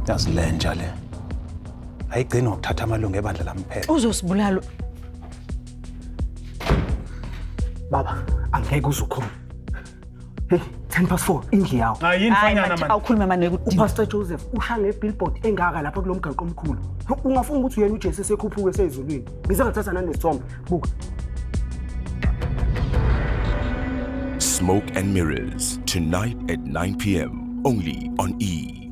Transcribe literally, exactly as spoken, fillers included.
Yazilenja le. Ayigcina ukuthatha amalungu ebandla lamphela. Uzosibulala. Baba, angeke uzukhona. Hey, ten past four, indlu yawo. Hayi infanyana man. Awukhuluma manje ukuthi uPastor Joseph usha ngebillboard engaka lapha kulomgaqo omkhulu. Ungafuna ukuthi uyena uJesu sekhuphuke sezulwini. Ngize ngathatha nanesithombe. Buka. Smoke and Mirrors, tonight at nine p m only on E!